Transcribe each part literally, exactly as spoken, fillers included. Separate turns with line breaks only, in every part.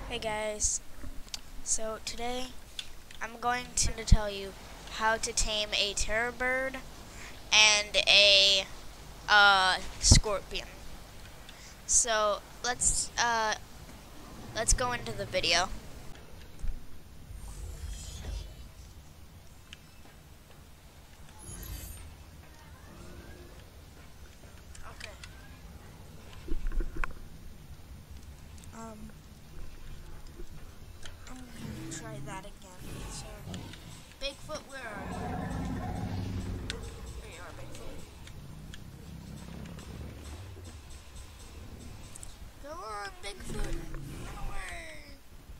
Hey guys, so today I'm going to tell you how to tame a terror bird and a uh, scorpion. So let's uh, let's go into the video. Okay. Um, I'm gonna try that again. So, Bigfoot, where are you? There you are, Bigfoot. Go on, Bigfoot. Run away.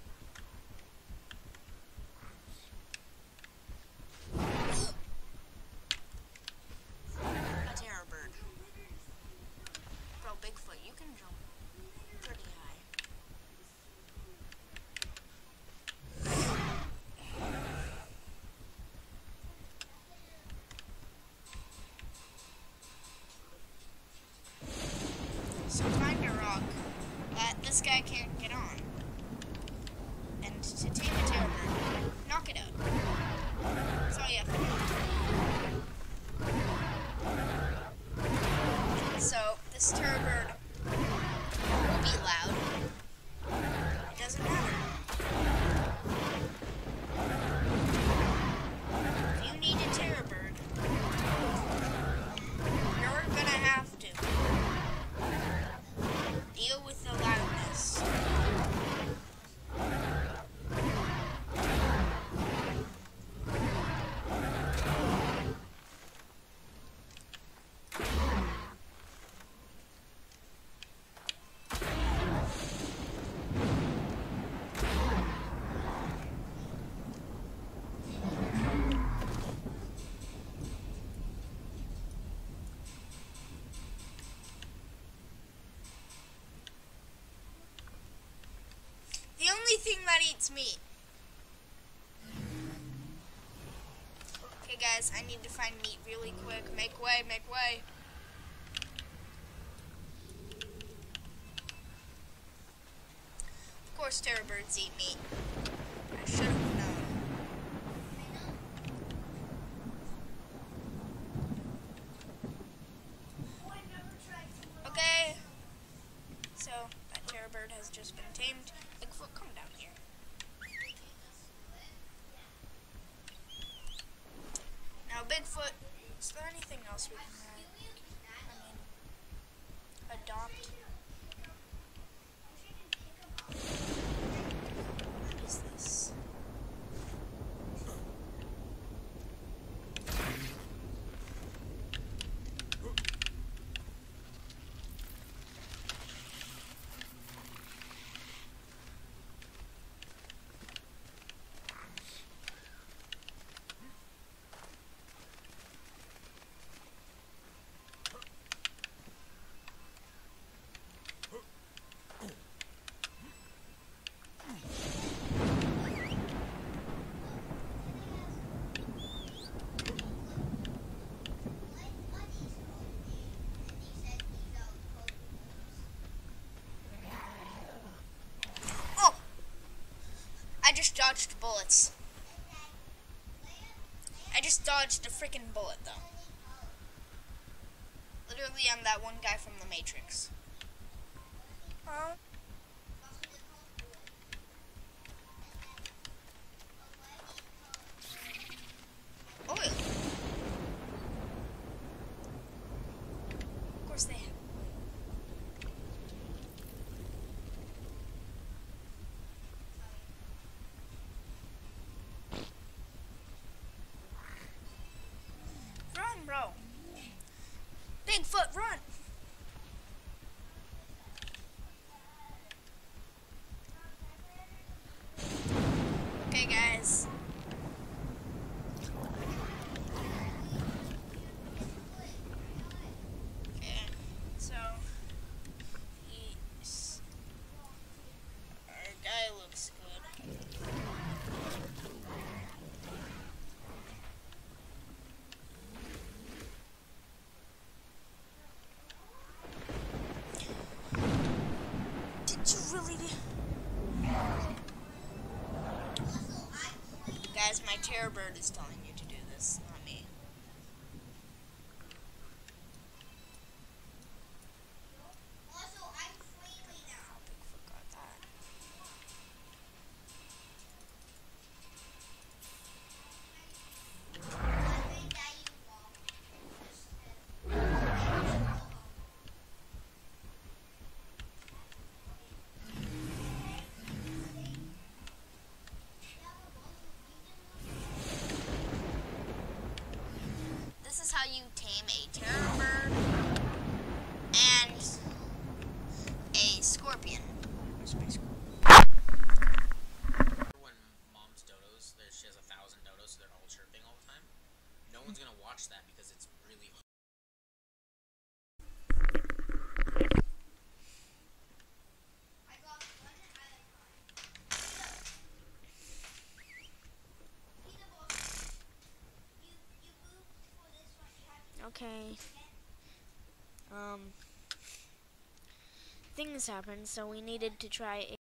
A terror bird. Bro, Bigfoot, you can jump pretty high. So find a rock that this guy can't get on. And to tame a terror bird, knock it out. That's all you have to do. So this terror bird will be loud. It doesn't matter. If you need a terror bird, you're gonna have to deal with the loudness. The only thing that eats meat. Okay guys, I need to find meat really quick. Make way, make way. Of course terror birds eat meat. I should have known. Okay. So, that terror bird has just been tamed. Bigfoot, come down here. Now, Bigfoot, is there anything else we can uh, I mean, adopt? What is this? I just dodged bullets. I just dodged a freaking bullet, though. Literally, I'm that one guy from the Matrix. Huh? Oil. Of course they have. Run, bro. Bigfoot, run. Okay, guys. Okay, so he's, our guy looks good. Did you really? as my terror bird is telling you to do this, not me. Also, I'm flaming now. Forgot that. This is how you tame a terror bird and a scorpion. Where's my scorpion?
When mom's dodos, there she has a thousand dodos, so they're all chirping all the time. No one's gonna watch that because it's really hard.
Okay. Um, things happened, so we needed to try a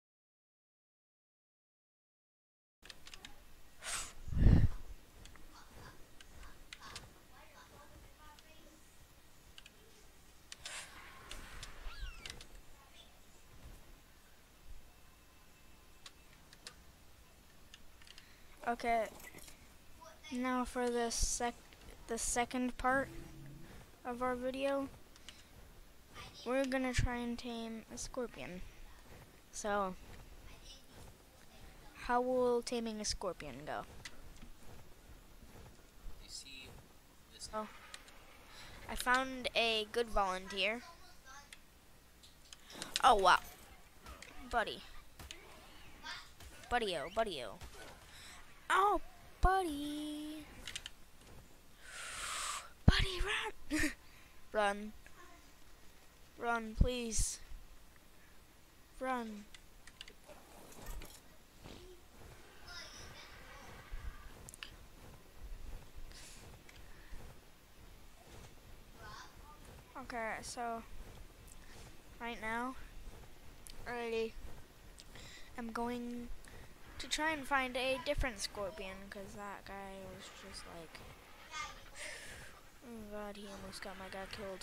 Okay. Now for the sec the second part of our video, we're gonna try and tame a scorpion. So, how will taming a scorpion go?
You see this?
Oh, I found a good volunteer. Oh wow, buddy, buddy-o, buddy-o. Oh, buddy, buddy, run, run, run, please, run. Okay, so right now, I am going to try and find a different scorpion, because that guy was just like, oh god, he almost got my guy killed.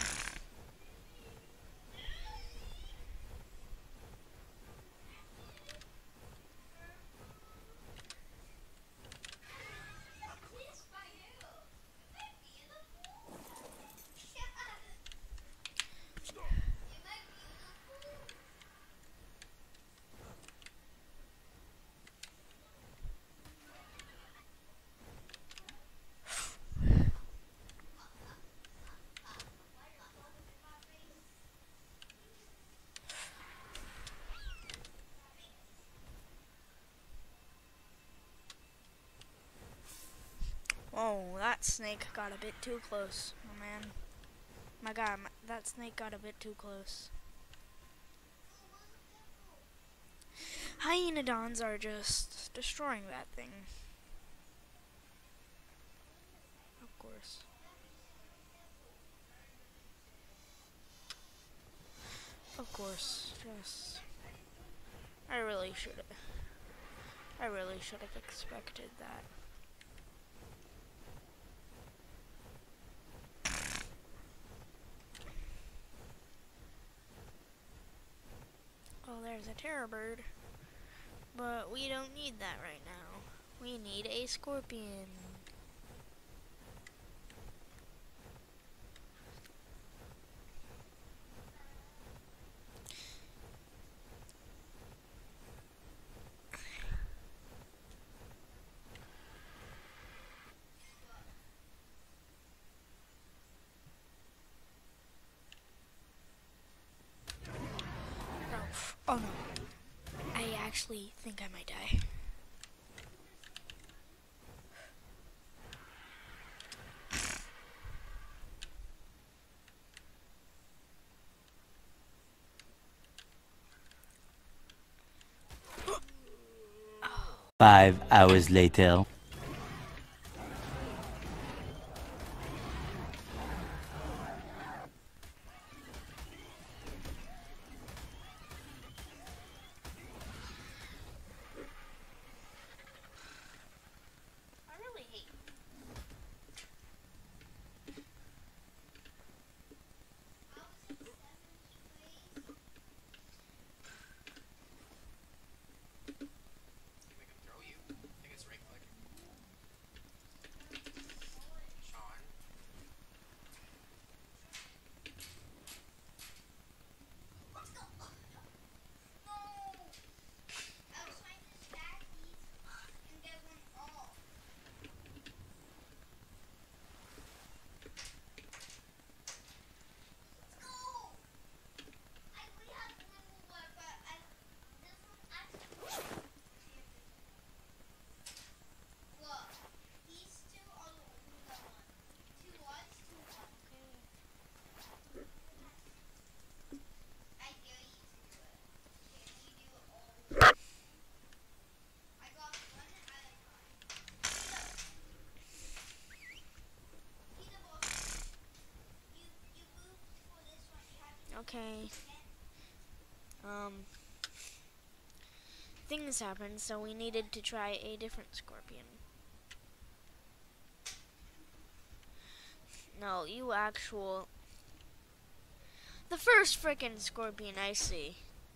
Oh, that snake got a bit too close, oh man. My god, my, that snake got a bit too close. Hyenodons are just destroying that thing. Of course. Of course, just... I really should have... I really should have expected that. Well, there's a terror bird, but we don't need that right now. We need a scorpion. Oh no, I actually think I might die.
Five hours later.
things happened, so we needed to try a different scorpion. No, you actual... The first frickin' scorpion I see.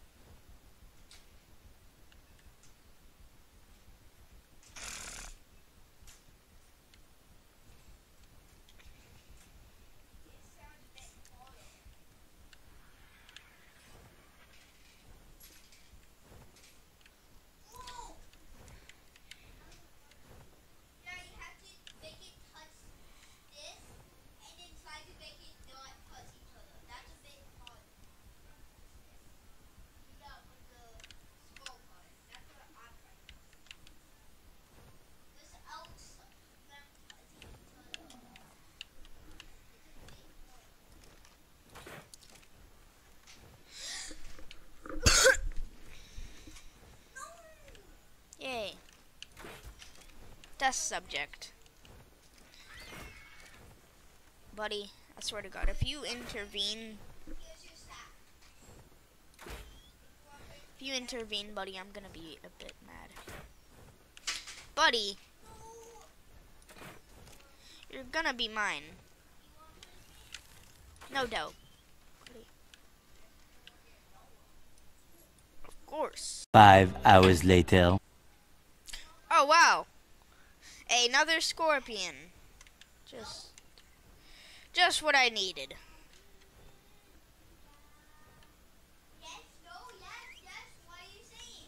Yay. Test subject. Buddy, I swear to God, if you intervene... If you intervene, buddy, I'm gonna be a bit mad. Buddy! You're gonna be mine. No doubt. Buddy. Of course.
Five hours later.
Oh, wow. Another scorpion. Just... Just what I needed.
Yes, no, yes, yes, what are you saying?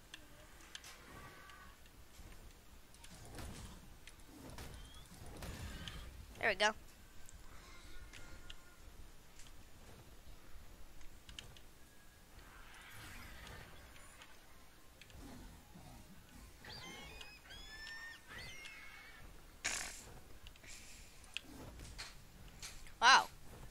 There we go. Wow.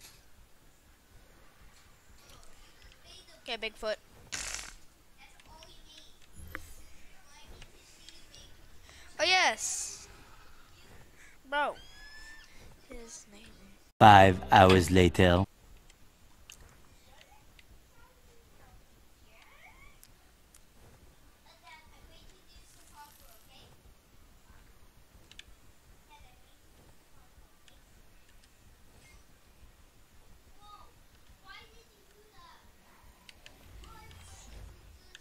Okay, Bigfoot.
That's all we need. I need to see big.
Oh, yes. Bro. His name.
Five hours later.
And then I'm going to do some parkour, okay? And I'm going to do some parkour, okay? Whoa, why did you do that? Why did you do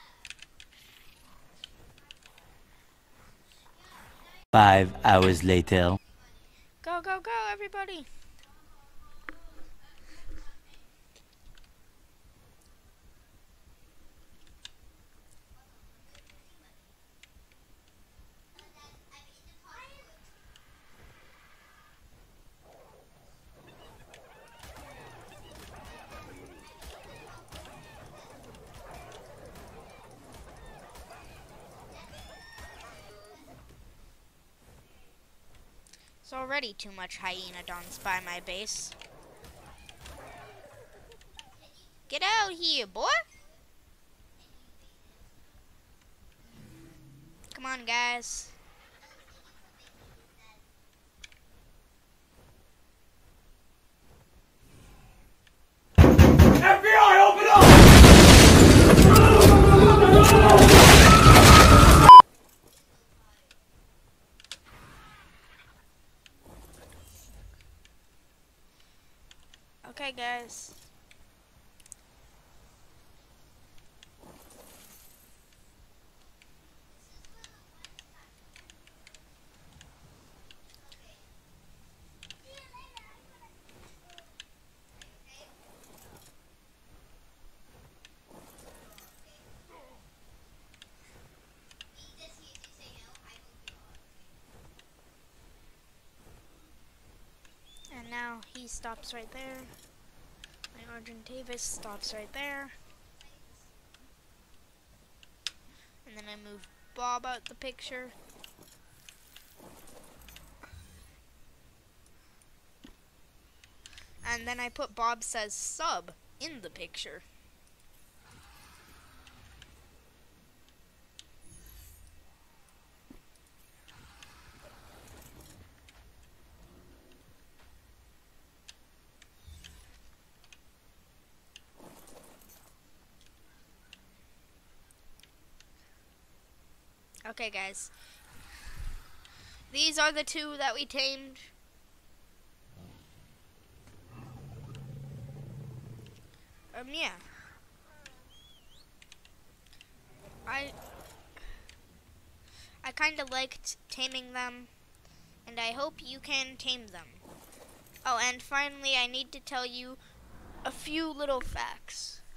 that?
Five hours later.
Go, go, go, everybody. It's already too much hyenodons by my base. Get out here, boy! Come on, guys.
F B I, open up!
Okay, guys. And now he stops right there. My Argent Davis stops right there. And then I move Bob out the picture. And then I put Bob says sub in the picture. Okay, guys. These are the two that we tamed. Um, yeah. I I kind of liked taming them, and I hope you can tame them. Oh, and finally, I need to tell you a few little facts.